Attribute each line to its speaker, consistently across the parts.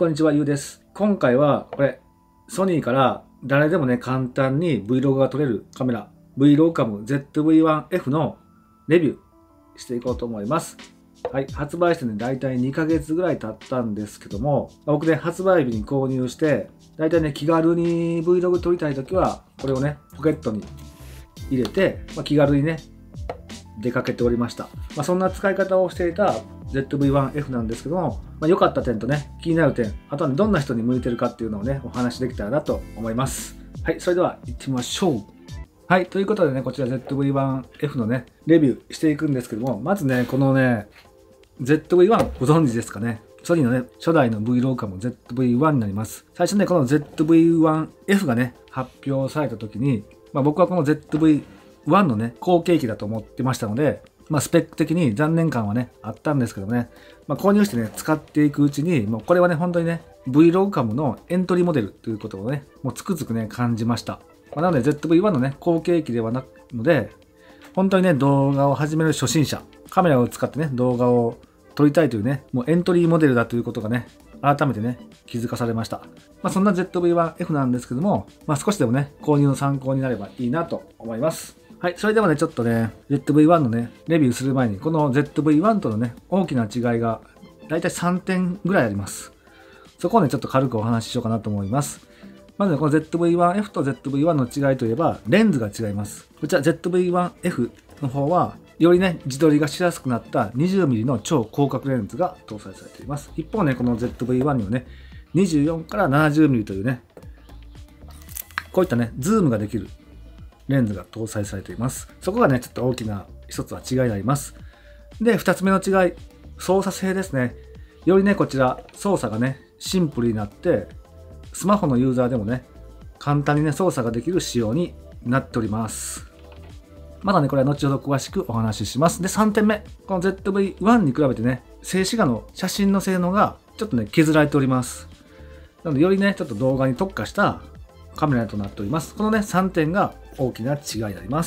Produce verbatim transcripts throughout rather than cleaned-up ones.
Speaker 1: はい、こんにちは、ゆうです。今回は、これ、ソニーから誰でもね、簡単に Vlog が撮れるカメラ、Vlogcam ゼットブイワンエフ のレビューしていこうと思います。はい、発売してね、だいたいにかげつぐらい経ったんですけども、僕ね、発売日に購入して、だいたいね、気軽に Vlog 撮りたいときは、これをね、ポケットに入れて、まあ、気軽にね、出かけておりました。まあ、そんな使い方をしていた ゼットブイワンエフ なんですけども、まあ、良かった点とね、気になる点、あとは、ね、どんな人に向いてるかっていうのをね、お話しできたらなと思います。はい、それでは行ってみましょう。はい、ということでね、こちら ゼットブイワンエフ のね、レビューしていくんですけども、まずね、このね、ゼットブイワン ご存知ですかね。ソニーのね、初代の Vlogcam ゼットブイワン になります。最初ね、この ゼットブイワンエフ がね、発表された時に、まあ、僕はこの ゼットブイワン のね、後継機だと思ってましたので、まあ、スペック的に残念感はね、あったんですけどね、まあ、購入してね、使っていくうちに、もうこれはね、本当にね、Vlogcam のエントリーモデルということをね、もうつくづくね、感じました。まあ、なので ゼットブイワン のね、後継機ではなくので、本当にね、動画を始める初心者、カメラを使ってね、動画を撮りたいというね、もうエントリーモデルだということがね、改めてね、気づかされました。まあ、そんな ゼットブイワンエフ なんですけども、まあ、少しでもね、購入の参考になればいいなと思います。はい、それではね、ちょっとね、ゼットブイワン のね、レビューする前に、この ゼットブイワン とのね、大きな違いが、だいたいさんてんぐらいあります。そこをね、ちょっと軽くお話ししようかなと思います。まずね、この ゼットブイワンエフ と ゼットブイワン の違いといえば、レンズが違います。こちら ゼットブイワンエフ の方は、よりね、自撮りがしやすくなった にじゅうミリ の超広角レンズが搭載されています。一方ね、この ゼットブイワン にはね、にじゅうよんからななじゅうミリ というね、こういったね、ズームができるレンズが搭載されています。そこがね、ちょっと大きな一つは違いになります。で、二つ目の違い、操作性ですね。よりね、こちら、操作がね、シンプルになって、スマホのユーザーでもね、簡単にね、操作ができる仕様になっております。まだね、これは後ほど詳しくお話しします。で、さんてんめ。この ゼットブイワン に比べてね、静止画の写真の性能がちょっとね、削られております。なので、よりね、ちょっと動画に特化したカメラとなっております。このね、さんてんが大きな違いになります。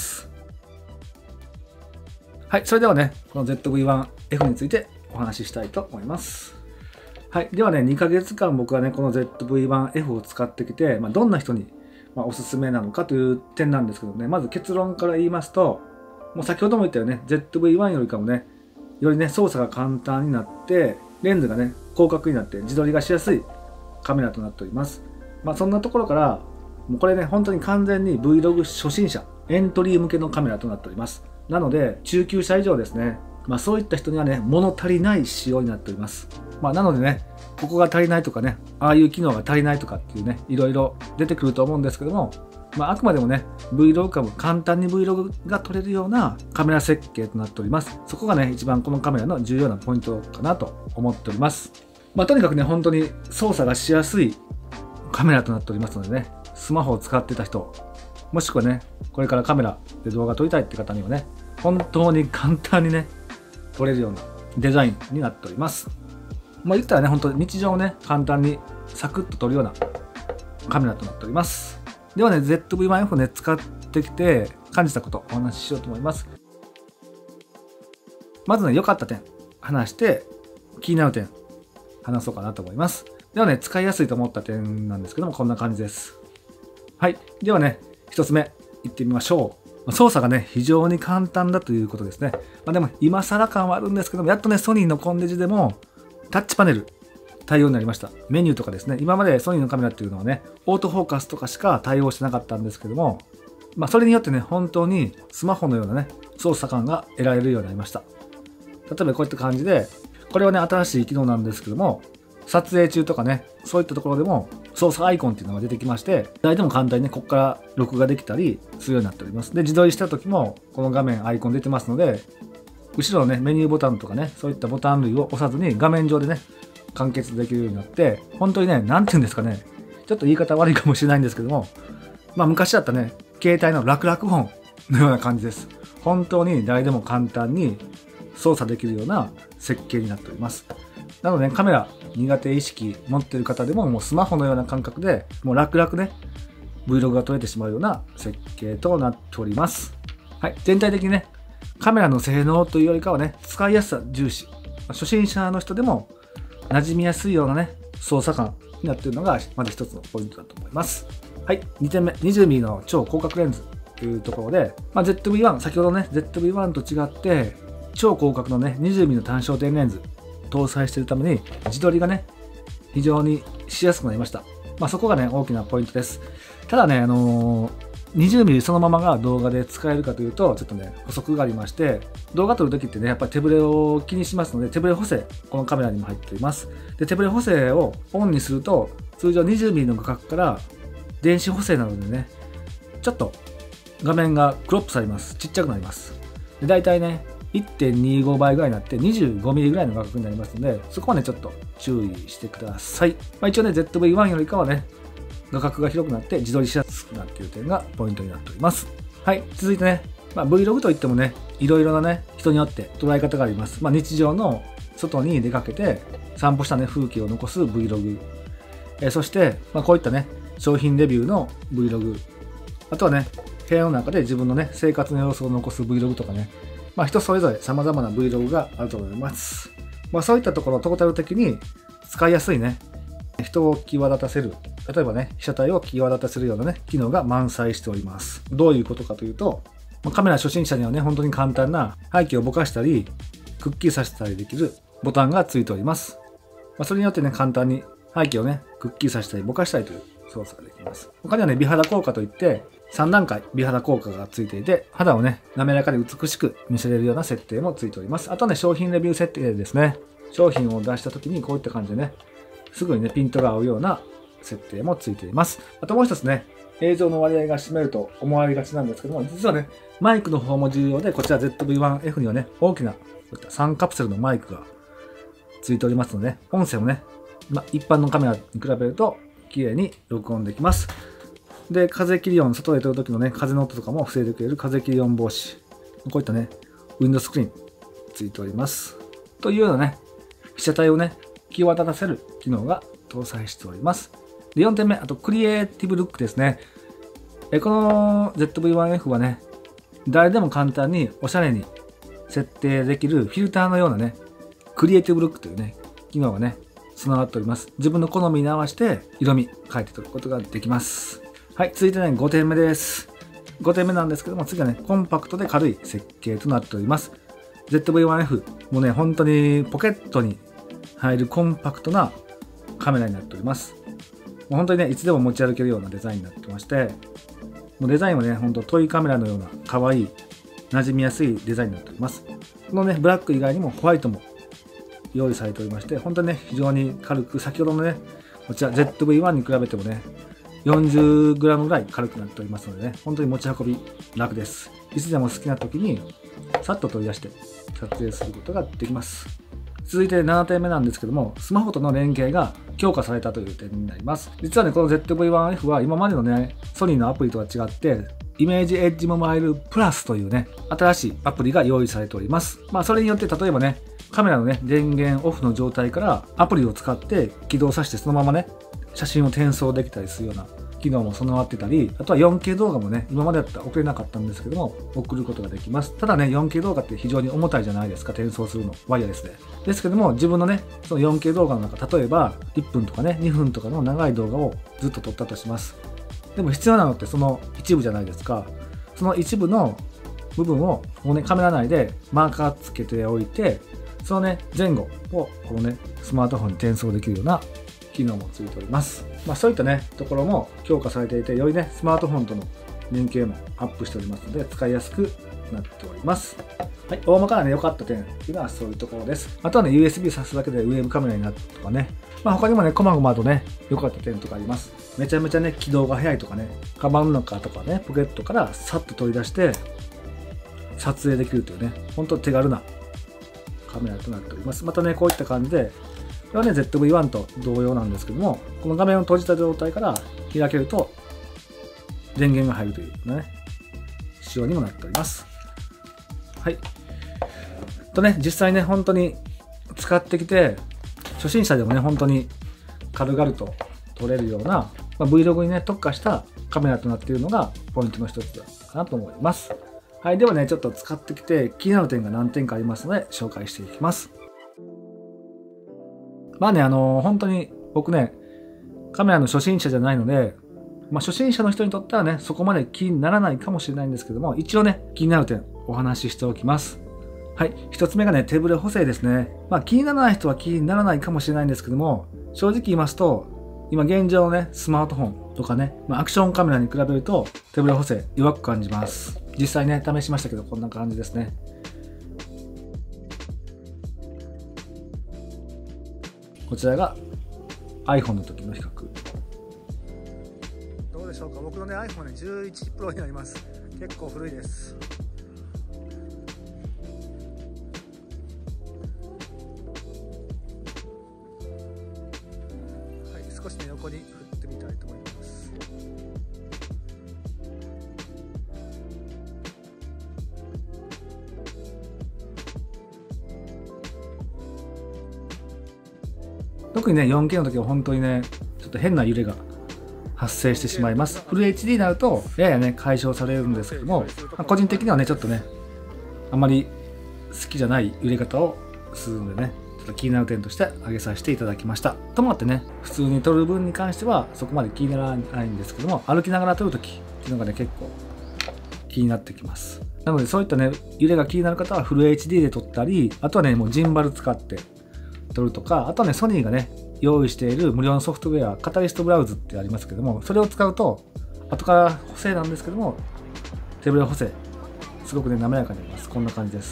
Speaker 1: はい、それではね、この ゼットブイワンエフ についてお話ししたいと思います。はい、ではね、にかげつかん僕はね、この ゼットブイワンエフ を使ってきて、まあ、どんな人におすすめなのかという点なんですけどね、まず結論から言いますと、もう先ほども言ったよね、ゼットブイワン よりかもね、よりね、操作が簡単になって、レンズがね、広角になって自撮りがしやすいカメラとなっております。まあ、そんなところから、もうこれね、本当に完全に Vlog 初心者、エントリー向けのカメラとなっております。なので、中級者以上ですね。まあそういった人にはね、物足りない仕様になっております。まあなのでね、ここが足りないとかね、ああいう機能が足りないとかっていうね、いろいろ出てくると思うんですけども、まああくまでもね、Vlogcam、簡単に Vlog が撮れるようなカメラ設計となっております。そこがね、一番このカメラの重要なポイントかなと思っております。まあとにかくね、本当に操作がしやすいカメラとなっておりますのでね、スマホを使ってた人、もしくはね、これからカメラで動画撮りたいって方にはね、本当に簡単にね、撮れるようなデザインになっております。まあ言ったらね、本当に日常をね、簡単にサクッと撮るようなカメラとなっております。ではね、ゼットブイワンエフ をね、使ってきて感じたことお話ししようと思います。まずね、良かった点、話して、気になる点、話そうかなと思います。ではね、使いやすいと思った点なんですけども、こんな感じです。はい。ではね、一つ目、いってみましょう。操作がね、非常に簡単だということですね。まあ、でも、今更感はあるんですけども、やっとね、ソニーのコンデジでも、タッチパネル対応になりました。メニューとかですね、今までソニーのカメラっていうのはね、オートフォーカスとかしか対応してなかったんですけども、まあ、それによってね、本当にスマホのようなね、操作感が得られるようになりました。例えばこういった感じで、これはね、新しい機能なんですけども、撮影中とかね、そういったところでも操作アイコンっていうのが出てきまして、誰でも簡単にね、ここから録画できたりするようになっております。で、自撮りした時も、この画面アイコン出てますので、後ろのね、メニューボタンとかね、そういったボタン類を押さずに画面上でね、完結できるようになって、本当にね、なんて言うんですかね、ちょっと言い方悪いかもしれないんですけども、まあ昔だったね、携帯の楽々本のような感じです。本当に誰でも簡単に操作できるような設計になっております。なので、ね、カメラ苦手意識持っている方でも、もうスマホのような感覚で、もう楽々ね、Vlog が撮れてしまうような設計となっております。はい。全体的にね、カメラの性能というよりかはね、使いやすさ重視。初心者の人でも馴染みやすいようなね、 操作感になっているのが、まず一つのポイントだと思います。はい、にてんめ、にじゅうミリ の超広角レンズというところで、まあ、ゼットブイワン、先ほどね、ゼットブイワン と違って、超広角のね、にじゅうミリ の単焦点レンズ搭載しているために、自撮りがね、非常にしやすくなりました。まあ、そこがね、大きなポイントです。ただね、あのー、にじゅうミリ そのままが動画で使えるかというと、ちょっとね、補足がありまして、動画撮るときってね、やっぱり手ぶれを気にしますので、手ぶれ補正、このカメラにも入っています。で、手ぶれ補正をオンにすると、通常 にじゅうミリ の画角から電子補正なのでね、ちょっと画面がクロップされます。ちっちゃくなります。で、大体ね、いってんにじゅうご 倍ぐらいになって にじゅうごミリ ぐらいの画角になりますので、そこはね、ちょっと注意してください。まあ、一応ね、ゼットブイワン よりかはね、画角が広くなって自撮りしやすくなっている点がポイントになっております。はい、続いてね、まあ、Vlog といってもね、いろいろなね、人によって捉え方があります。まあ、日常の外に出かけて散歩したね、風景を残す Vlog。えー、そして、まあ、こういったね、商品レビューの Vlog。あとはね、部屋の中で自分のね、生活の様子を残す Vlog とかね、まあ、人それぞれ様々な Vlog があると思います。まあ、そういったところをトータル的に使いやすいね、人を際立たせる、例えばね、被写体を際立たせるようなね、機能が満載しております。どういうことかというと、カメラ初心者にはね、本当に簡単な背景をぼかしたり、くっきりさせたりできるボタンがついております。まあ、それによってね、簡単に背景をね、くっきりさせたりぼかしたりという操作ができます。他にはね、美肌効果といって、さんだんかい美肌効果がついていて、肌をね、滑らかで美しく見せれるような設定もついております。あとはね、商品レビュー設定ですね。商品を出した時にこういった感じでね、すぐにね、ピントが合うような設定もついています。あともう一つね、映像の割合が占めると思われがちなんですけども、実はね、マイクの方も重要で、こちら ゼットブイワンエフ にはね、大きなこういったさんカプセルのマイクがついておりますので、音声もね、ま、一般のカメラに比べると綺麗に録音できます。で、風切り音、外で撮る時のね、風の音とかも防いでくれる風切り音防止。こういったね、ウィンドスクリーンついております。というようなね、被写体をね、際立たせる機能が搭載しております。で、よんてんめ、あとクリエイティブルックですね。えこの ゼットブイワンエフ はね、誰でも簡単におしゃれに設定できるフィルターのようなね、クリエイティブルックというね、機能がね、備わっております。自分の好みに合わせて色味変えて撮ることができます。はい、続いてね、ごてんめです。ごてんめなんですけども、次はね、コンパクトで軽い設計となっております。ゼットブイワンエフ もね、本当にポケットに入るコンパクトなカメラになっております。もう本当にね、いつでも持ち歩けるようなデザインになってまして、もうデザインはね、本当トイカメラのような可愛い、馴染みやすいデザインになっております。このね、ブラック以外にもホワイトも用意されておりまして、本当にね、非常に軽く、先ほどのね、こちら ゼットブイワン に比べてもね、よんじゅうグラム ぐらい軽くなっておりますのでね、本当に持ち運び楽です。いつでも好きな時にさっと取り出して撮影することができます。続いてななてんめなんですけども、スマホとの連携が強化されたという点になります。実はね、この ゼットブイワンエフ は今までのね、ソニーのアプリとは違って、イメージエッジモバイルプラスというね、新しいアプリが用意されております。まあ、それによって例えばね、カメラのね、電源オフの状態からアプリを使って起動させてそのままね、写真を転送できたりするような機能も備わってたり、あとは よんケー 動画もね、今までだったら送れなかったんですけども、送ることができます。ただね、よんケー 動画って非常に重たいじゃないですか、転送するの、ワイヤレスで。ですけども、自分のね、その よんケー 動画の中、例えばいっぷんとかね、にふんとかの長い動画をずっと撮ったとします。でも必要なのってその一部じゃないですか。その一部の部分をこう、ね、カメラ内でマーカーつけておいて、そのね、前後をこうね、スマートフォンに転送できるような機能もついております。まあそういったね、ところも強化されていて、よりね、スマートフォンとの連携もアップしておりますので、使いやすくなっております。はい、大まかなね、良かった点っていうのはそういうところです。あとはね、ユーエスビー 挿すだけでウェブカメラになるとかね、まあ他にもね、こまごまとね、良かった点とかあります。めちゃめちゃね、起動が早いとかね、カバンの中とかね、ポケットからさっと取り出して撮影できるというね、本当手軽なカメラとなっております。またね、こういった感じで、これはね、ゼットブイワン と同様なんですけども、この画面を閉じた状態から開けると、電源が入るというね、仕様にもなっております。はい。とね、実際ね、本当に使ってきて、初心者でもね、本当に軽々と撮れるような、まあ、Vlog にね、特化したカメラとなっているのがポイントの一つかなと思います。はい。ではね、ちょっと使ってきて気になる点が何点かありますので、紹介していきます。まあね、あのー、本当に僕ね、カメラの初心者じゃないので、まあ、初心者の人にとってはね、そこまで気にならないかもしれないんですけども、一応ね、気になる点お話ししておきます。はい。一つ目がね、手ぶれ補正ですね。まあ、気にならない人は気にならないかもしれないんですけども、正直言いますと、今現状のね、スマートフォンとかね、まあ、アクションカメラに比べると手ぶれ補正弱く感じます。実際ね、試しましたけど、こんな感じですね。こちらが iPhone の時の比較。どうでしょうか。僕のね、iPhone ね、じゅういちプロになります。結構古いです。はい、少しね、横に振ってみたいと思います。特にね、よんケー の時は本当にね、ちょっと変な揺れが発生してしまいます。フル エイチディー になると、ややね、解消されるんですけども、まあ、個人的にはね、ちょっとね、あまり好きじゃない揺れ方をするのでね、ちょっと気になる点として挙げさせていただきました。ともあってね、普通に撮る分に関してはそこまで気にならないんですけども、歩きながら撮るときっていうのがね、結構気になってきます。なので、そういったね、揺れが気になる方はフル エイチディー で撮ったり、あとはね、もうジンバル使って撮るとか、あとはね、ソニーがね、用意している無料のソフトウェア、カタリストブラウズってありますけども、それを使うと、後から補正なんですけども、手ぶれ補正、すごくね、滑らかになります。こんな感じです。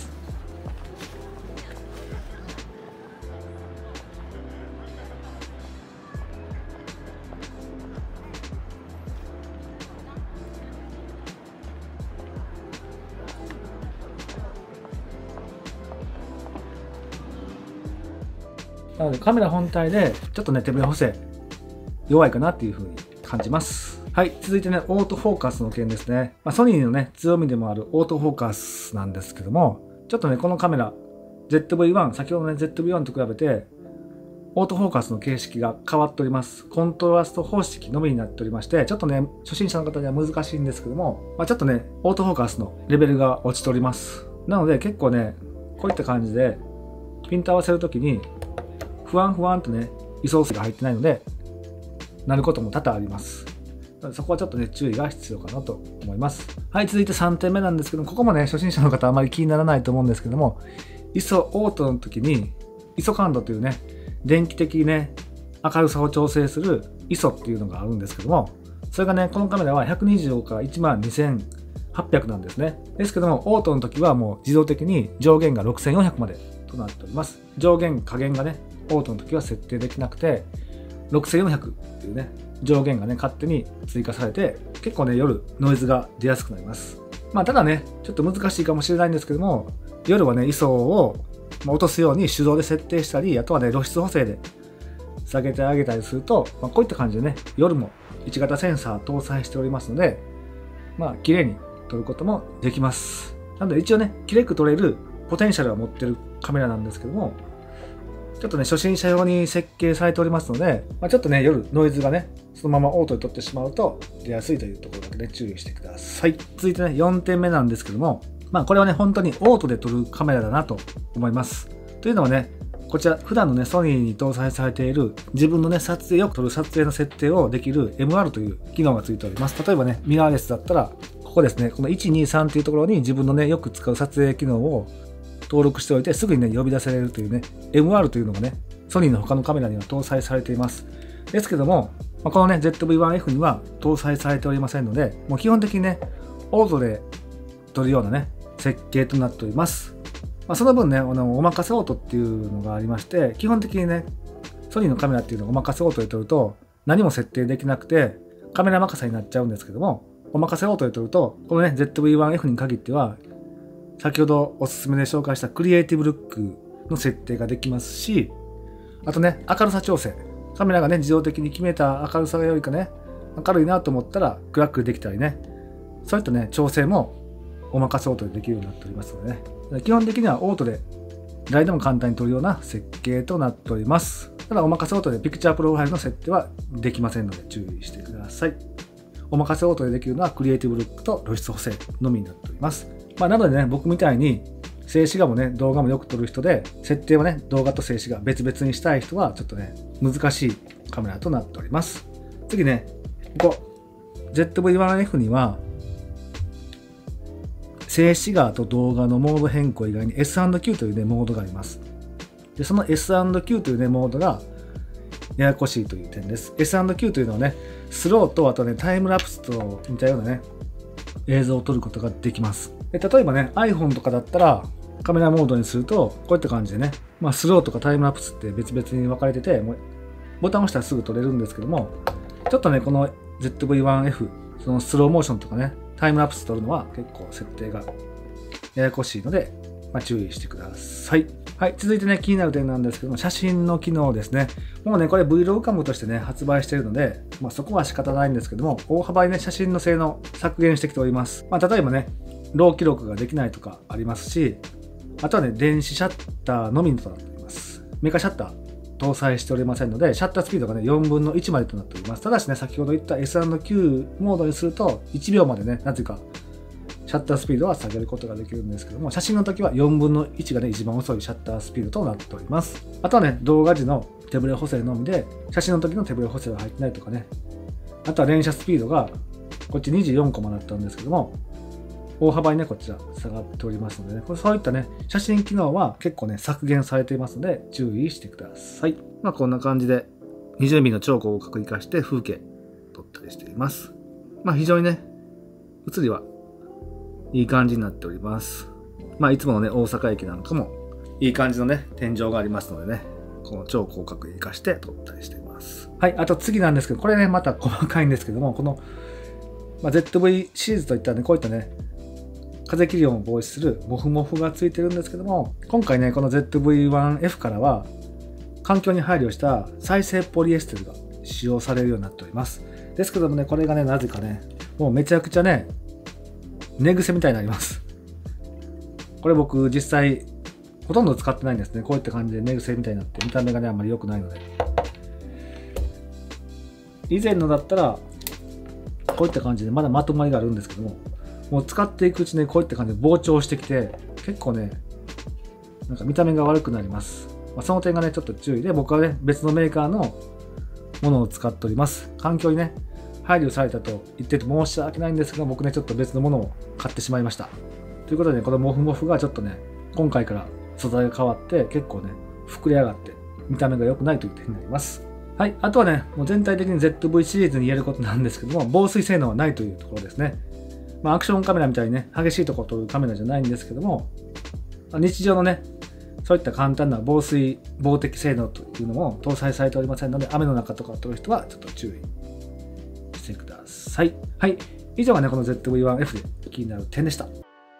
Speaker 1: なのでカメラ本体でちょっとね、手ぶれ補正弱いかなっていう風に感じます。はい、続いてね、オートフォーカスの件ですね。まあ、ソニーのね、強みでもあるオートフォーカスなんですけども、ちょっとね、このカメラ ゼットブイワン、先ほどのね ゼットブイワン と比べてオートフォーカスの形式が変わっております。コントラスト方式のみになっておりまして、ちょっとね、初心者の方には難しいんですけども、まあ、ちょっとね、オートフォーカスのレベルが落ちております。なので結構ね、こういった感じでピント合わせるときにふわんふわんとね、位相数が入ってないので、なることも多々あります。そこはちょっとね、注意が必要かなと思います。はい、続いてさんてんめなんですけども、ここもね、初心者の方はあまり気にならないと思うんですけども、アイエスオ オートの時に、アイエスオ 感度というね、電気的にね、明るさを調整する アイエスオ っていうのがあるんですけども、それがね、このカメラはひゃくにじゅうごからいちまんにせんはっぴゃくなんですね。ですけども、オートの時はもう自動的に上限がろくせんよんひゃくまでとなっております。上限、下限がね、オートの時は設定できなくて、ろくせんよんひゃくっていうね、上限がね、勝手に追加されて、結構ね、夜ノイズが出やすくなります。まあ、ただね、ちょっと難しいかもしれないんですけども、夜はね、アイエスオ を落とすように手動で設定したり、あとはね、露出補正で下げてあげたりすると、まあ、こういった感じでね、夜もいち型センサー搭載しておりますので、まあ、綺麗に撮ることもできます。なので一応ね、綺麗く撮れるポテンシャルを持ってるカメラなんですけども、ちょっとね、初心者用に設計されておりますので、まあ、ちょっとね、夜ノイズがね、そのままオートで撮ってしまうと出やすいというところだけね、注意してください。続いてね、よんてんめなんですけども、まあこれはね、本当にオートで撮るカメラだなと思います。というのはね、こちら普段のね、ソニーに搭載されている自分のね、撮影よく撮る撮影の設定をできる エムアール という機能がついております。例えばね、ミラーレスだったら、ここですね、このいち、に、さんというところに自分のね、よく使う撮影機能を登録しておいて、すぐにね、呼び出せれるというね、エムアール というのがね、ソニーの他のカメラには搭載されています。ですけども、まあ、このね、ゼットブイワンエフ には搭載されておりませんので、もう基本的にね、オートで撮るようなね、設計となっております。まあ、その分ね、あのおまかせオートっていうのがありまして、基本的にね、ソニーのカメラっていうのをおまかせオートで撮ると、何も設定できなくて、カメラ任せになっちゃうんですけども、おまかせオートで撮ると、このね、ゼットブイワンエフ に限っては、先ほどおすすめで紹介したクリエイティブルックの設定ができますし、あとね、明るさ調整。カメラがね、自動的に決めた明るさよりかね、明るいなと思ったら暗くできたりね、そういったね、調整もおまかせオートでできるようになっておりますのでね、基本的にはオートで誰でも簡単に撮るような設計となっております。ただ、おまかせオートでピクチャープロファイルの設定はできませんので注意してください。おまかせオートでできるのはクリエイティブルックと露出補正のみになっております。まあ、なのでね、僕みたいに静止画もね、動画もよく撮る人で、設定はね、動画と静止画別々にしたい人は、ちょっとね、難しいカメラとなっております。次ね、ここ ゼットブイワンエフ には静止画と動画のモード変更以外に エスアンドキュー というね、モードがあります。で、その エスアンドキュー というね、モードがややこしいという点です。エスアンドキュー というのはね、スローとあとね、タイムラプスと似たようなね、映像を撮ることができます。で、例えばね、iPhone とかだったらカメラモードにすると、こういった感じでね、まあ、スローとかタイムラプスって別々に分かれてて、もうボタンを押したらすぐ撮れるんですけども、ちょっとね、この ゼットブイワンエフ、そのスローモーションとかね、タイムラプス撮るのは結構設定がややこしいので、まあ、注意してください。はい、続いてね、気になる点なんですけども、写真の機能ですね。もうね、これ Vlogcam としてね、発売しているので、まあ、そこは仕方ないんですけども、大幅にね、写真の性能削減してきております。まあ、例えばね、ロー記録ができないとかありますし、あとはね、電子シャッターのみとなっております。メカシャッター搭載しておりませんので、シャッタースピードがね、よんぶんのいちまでとなっております。ただしね、先ほど言った エスアンドキュー モードにすると、いちびょうまでね、なぜか、シャッタースピードは下げることができるんですけども、写真の時はよんぶんのいちがね、一番遅いシャッタースピードとなっております。あとはね、動画時の手ブレ補正のみで、写真の時の手ブレ補正は入ってないとかね。あとは連写スピードが、こっちにじゅうよんコマだったんですけども、大幅にね、こちら下がっておりますのでね、これそういったね、写真機能は結構ね、削減されていますので、注意してください。まあこんな感じで、にじゅうミリの超広角を生かして風景撮ったりしています。まあ非常にね、写りはいい感じになっております。まあいつものね、大阪駅なんかも、いい感じのね、天井がありますのでね、この超広角を生かして撮ったりしています。はい、あと次なんですけど、これね、また細かいんですけども、この、まあ、ゼットブイ シリーズといったらね、こういったね、風切り音を防止するモフモフがついてるんですけども、今回ね、この ゼットブイワンエフ からは、環境に配慮した再生ポリエステルが使用されるようになっております。ですけどもね、これがね、なぜかね、もうめちゃくちゃね、寝癖みたいになります。これ僕実際、ほとんど使ってないんですね。こういった感じで寝癖みたいになって、見た目がね、あんまり良くないので。以前のだったら、こういった感じでまだまとまりがあるんですけども、もう使っていくうちにこういった感じで膨張してきて、結構ね、なんか見た目が悪くなります。まあ、その点がね、ちょっと注意で、僕はね、別のメーカーのものを使っております。環境にね、配慮されたと言ってて申し訳ないんですが、僕ね、ちょっと別のものを買ってしまいました。ということで、ね、このモフモフがちょっとね、今回から素材が変わって、結構ね、膨れ上がって、見た目が良くないという点になります。はい。あとはね、もう全体的に ゼットブイ シリーズに言えることなんですけども、防水性能はないというところですね。まあ、アクションカメラみたいにね、激しいところを撮るカメラじゃないんですけども、日常のね、そういった簡単な防水、防滴性能というのも搭載されておりませんので、雨の中とか撮る人はちょっと注意してください。はい。以上がね、この ゼットブイワンエフ で気になる点でした。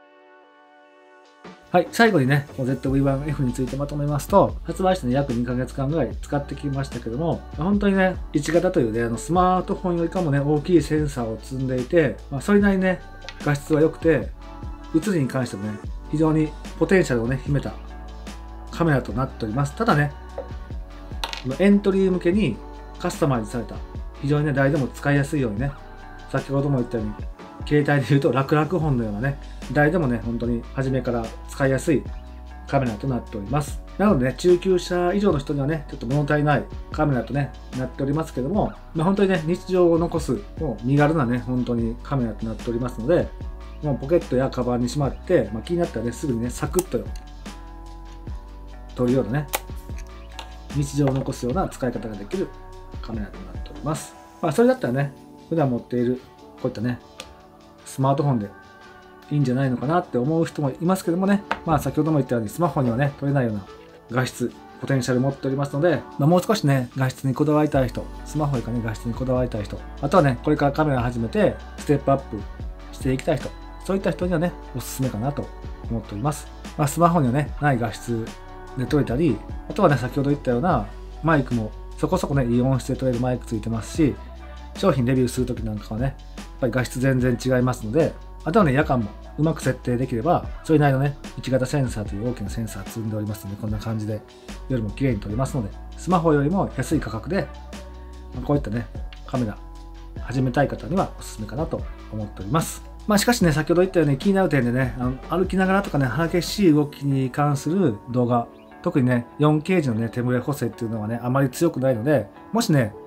Speaker 1: はい。最後にね、ゼットブイワンエフ についてまとめますと、発売して、ね、約にかげつかんぐらい使ってきましたけども、本当にね、いち型というね、あのスマートフォンよりかもね、大きいセンサーを積んでいて、まあ、それなりにね、画質は良くて、写りに関してもね、非常にポテンシャルをね、秘めたカメラとなっております。ただね、エントリー向けにカスタマイズされた、非常にね、誰でも使いやすいようにね、先ほども言ったように、携帯で言うと楽々本のようなね、誰でもね、本当に初めから使いやすいカメラとなっております。なのでね、中級者以上の人にはね、ちょっと物足りないカメラとね、なっておりますけども、まあ、本当にね、日常を残す、もう身軽なね、本当にカメラとなっておりますので、もうポケットやカバンにしまって、まあ、気になったらね、すぐにね、サクッと撮るようなね、日常を残すような使い方ができるカメラとなっております。まあ、それだったらね、普段持っている、こういったね、スマートフォンでいいんじゃないのかなって思う人もいますけどもね、まあ先ほども言ったようにスマホにはね、撮れないような画質、ポテンシャル持っておりますので、まあ、もう少しね、画質にこだわりたい人、スマホよりかね、画質にこだわりたい人、あとはね、これからカメラ始めてステップアップしていきたい人、そういった人にはね、おすすめかなと思っております。まあ、スマホにはね、ない画質で撮れたり、あとはね、先ほど言ったようなマイクもそこそこね、いい音質で撮れるマイクついてますし、商品レビューするときなんかはね、やっぱり画質全然違いますので、あとはね、夜間もうまく設定できれば、それなりのね、いち型センサーという大きなセンサー積んでおりますので、こんな感じで夜も綺麗に撮れますので、スマホよりも安い価格で、こういったね、カメラ始めたい方にはおすすめかなと思っております。まあしかしね、先ほど言ったように気になる点でね、あの歩きながらとかね、激しい動きに関する動画、特にね、よんケー 時のね、手ブレ補正っていうのはね、あまり強くないので、もしね、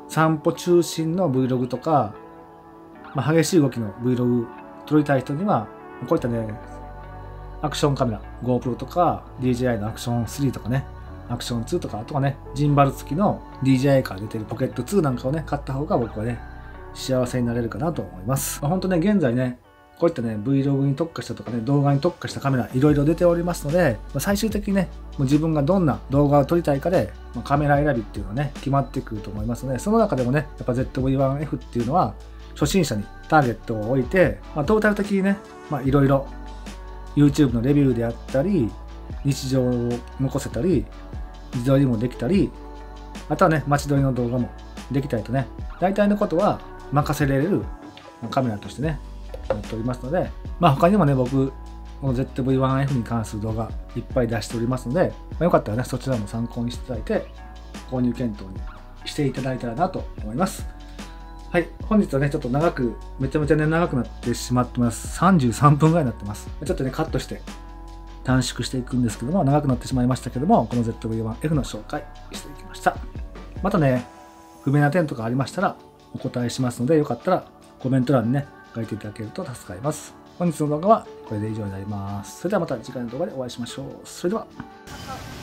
Speaker 1: 散歩中心の Vlog とか、まあ、激しい動きの Vlog 撮りたい人には、こういったね、アクションカメラ、GoPro とか、ディージェーアイ のアクションスリーとかね、アクションツーとか、あとはね、ジンバル付きの ディージェーアイ から出てるポケットツーなんかをね、買った方が僕はね、幸せになれるかなと思います。まあ、ほんとね、現在ね、こういったね、Vlog に特化したとかね、動画に特化したカメラ、いろいろ出ておりますので、まあ、最終的にね、もう自分がどんな動画を撮りたいかで、まあ、カメラ選びっていうのはね、決まってくると思いますので、その中でもね、やっぱ ゼットブイワンエフ っていうのは、初心者にターゲットを置いて、まあ、トータル的にね、まあ、いろいろ YouTube のレビューであったり、日常を残せたり、自撮りもできたり、あとはね、街撮りの動画もできたりとね、大体のことは任せられるカメラとしてね、やっておりますので、まあ他にもね、僕、この ゼットブイワンエフ に関する動画いっぱい出しておりますので、まあ、よかったらね、そちらも参考にしていただいて、購入検討にしていただいたらなと思います。はい、本日はね、ちょっと長く、めちゃめちゃね、長くなってしまってます。さんじゅうさんぷんぐらいになってます。ちょっとね、カットして短縮していくんですけども、長くなってしまいましたけども、この ゼットブイワンエフ の紹介していきました。またね、不明な点とかありましたらお答えしますので、よかったらコメント欄にね、書いていただけると助かります。本日の動画はこれで以上になります。それではまた次回の動画でお会いしましょう。それでは。